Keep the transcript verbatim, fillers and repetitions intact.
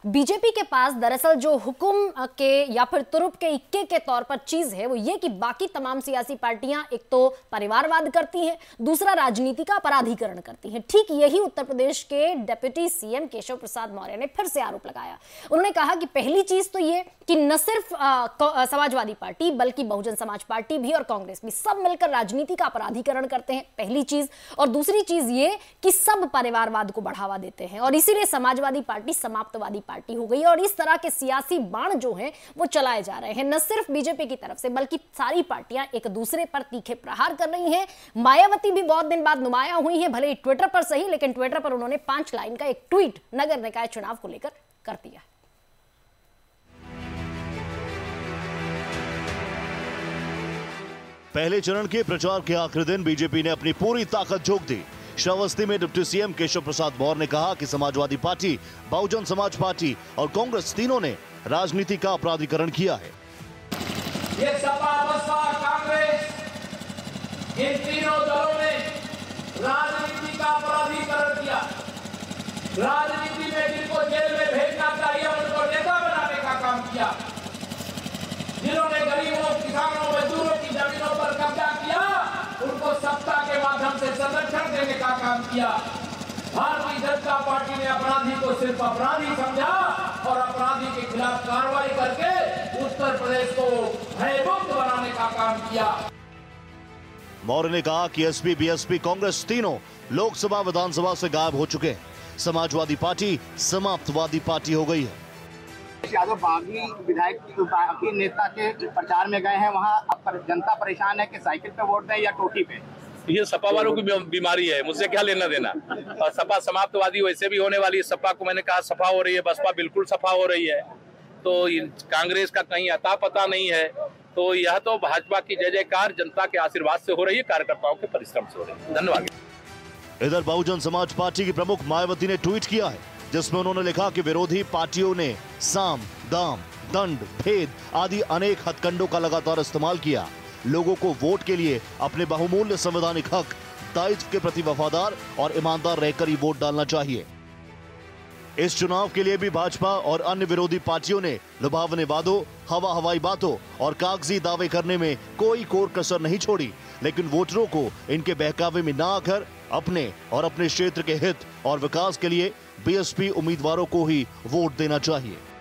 BJP के पास दरअसल जो हुक्म के या फिर तुरुप के इक्के के तौर पर चीज है वो ये कि बाकी तमाम सियासी पार्टियां एक तो परिवारवाद करती हैं, दूसरा राजनीति का अपराधीकरण करती हैं। ठीक यही उत्तर प्रदेश के डिप्टी सीएम केशव प्रसाद मौर्य ने फिर से आरोप लगाया। उन्होंने कहा कि पहली चीज तो ये कि न सिर्फ आ, समाजवादी पार्टी बल्कि बहुजन समाज पार्टी भी और कांग्रेस भी सब मिलकर राजनीति का अपराधीकरण करते हैं, पहली चीज। और दूसरी चीज ये कि सब परिवारवाद को बढ़ावा देते हैं और इसीलिए समाजवादी पार्टी समाप्तवादी पार्टी हो गई। और इस तरह के सियासी बाण जो हैं वो चलाए जा रहे हैं, न सिर्फ बीजेपी की तरफ से बल्कि सारी पार्टियां एक दूसरे पर तीखे प्रहार कर रही हैं। मायावती भी बहुत दिन बाद नुमाया हुई हैं, भले ही ट्विटर पर सही, लेकिन ट्विटर पर उन्होंने पांच लाइन का एक ट्वीट नगर निकाय चुनाव को लेकर कर दिया। पहले चरण के प्रचार के आखिरी दिन बीजेपी ने अपनी पूरी ताकत झोंक दी। श्रावस्ती में डिप्टी सीएम केशव प्रसाद मौर्य ने कहा कि समाजवादी पार्टी, बहुजन समाज पार्टी और कांग्रेस तीनों ने राजनीति का अपराधीकरण किया है। ये सपा, बसपा, कांग्रेस, इन तीनों दलों ने राजनीति का अपराधीकरण किया। राजनीति में जिनको जेल में भेजना चाहिए उनको नेता बनाने का काम किया। जिन्होंने गरीबों, किसानों, मजदूरों की जमीनों पर कब्जा किया उनको सत्ता के माध्यम से संरक्षण देने का काम किया। भारतीय जनता पार्टी ने अपराधी को सिर्फ अपराधी समझा और अपराधी के खिलाफ कार्रवाई करके उत्तर प्रदेश को भयमुक्त बनाने का काम किया। मौर्य ने कहा कि एसपी, बीएसपी, कांग्रेस तीनों लोकसभा, विधानसभा से गायब हो चुके हैं। समाजवादी पार्टी समाप्तवादी पार्टी हो गई है। यादव बागी विधायक बागी नेता के प्रचार में गए हैं, वहाँ अब जनता परेशान है कि साइकिल पे वोट दें या टोटी पे। ये सपा वालों की बीमारी है, मुझसे क्या लेना देना। और सपा समाप्तवादी वैसे भी होने वाली है। सपा को मैंने कहा सफा हो रही है, बसपा बिल्कुल सफा हो रही है, तो कांग्रेस का कहीं अता पता नहीं है। तो यह तो भाजपा की जय जयकार जनता के आशीर्वाद से हो रही है, कार्यकर्ताओं के परिश्रम से हो रही है। धन्यवाद। इधर बहुजन समाज पार्टी की प्रमुख मायावती ने ट्वीट किया है जिसमें उन्होंने लिखा कि विरोधी पार्टियों ने साम, दाम, दंड, भेद आदि अनेक हथकंडों का लगातार इस्तेमाल किया। लोगों को वोट के लिए अपने बहुमूल्य संवैधानिक हक, दायित्व के प्रति वफादार और ईमानदार रहकर ही वोट डालना चाहिए। इस चुनाव के लिए भी भाजपा और अन्य विरोधी पार्टियों ने लुभावने वादों, हवा हवाई बातों और कागजी दावे करने में कोई कोर कसर नहीं छोड़ी, लेकिन वोटरों को इनके बहकावे में ना आकर अपने और अपने क्षेत्र के हित और विकास के लिए बीएसपी उम्मीदवारों को ही वोट देना चाहिए।